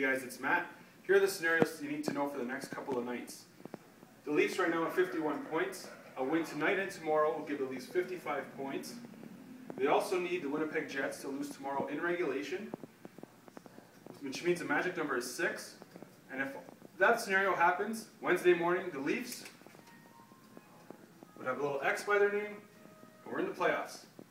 guys, it's Matt. Here are the scenarios you need to know for the next couple of nights. The Leafs right now have 51 points. A win tonight and tomorrow will give the Leafs 55 points. They also need the Winnipeg Jets to lose tomorrow in regulation, which means the magic number is 6. And if that scenario happens, Wednesday morning, the Leafs would have a little X by their name, and we're in the playoffs.